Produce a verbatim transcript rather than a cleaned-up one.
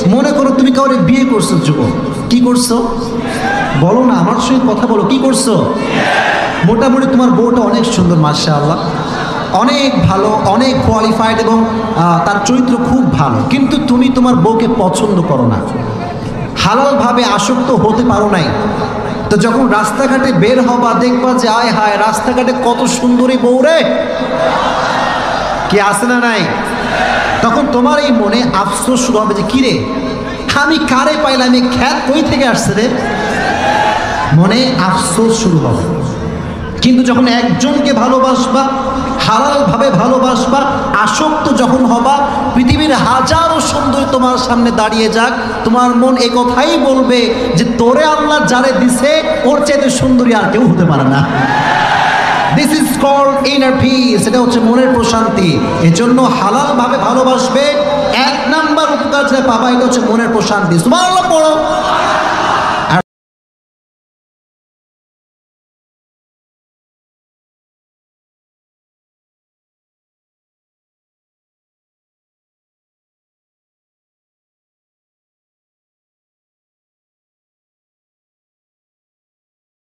মনে করো তুমি কাউরে বিয়ে করছো, যুবক, কি করছো বলো না, আমার সঙ্গে কথা বলো, কি করছো? মোটামুটি তোমার বউটা অনেক সুন্দর, মাশাআল্লাহ, অনেক ভালো, অনেক কোয়ালিফাইড এবং তার চরিত্র খুব ভালো, কিন্তু তুমি তোমার বউকে পছন্দ করো না, হালালভাবে আসক্ত হতে পারো নাই। তো যখন রাস্তাঘাটে বের হবা, দেখবা যে আয় হায় রাস্তাঘাটে কত সুন্দরী বউ রে, কি আছে না নাই? তখন তোমার এই মনে আফসোস শুরু হবে যে কিরে আমি কারে পাইলাম, এই খ্যাত কই থেকে আসছে রে, মনে আফসোস শুরু হবে। কিন্তু যখন একজনকে ভালোবাসবা, হালালভাবে ভালোবাসবা, আসক্ত যখন হবা, পৃথিবীর হাজারো সুন্দরী তোমার সামনে দাঁড়িয়ে যাক, তোমার মন এ কথাই বলবে যে তোরে আল্লাহ যারে দিছে ওর চাইতে সুন্দরী আর কেউ হতে পারে না। This is called inner peace, এটা হচ্ছে মনের প্রশান্তি। এজন্য হালালভাবে ভালোবাসবে, এক নাম্বার উপকার যেটা পাবা এটা হচ্ছে মনের প্রশান্তি। সুবহানাল্লাহ পড়ো।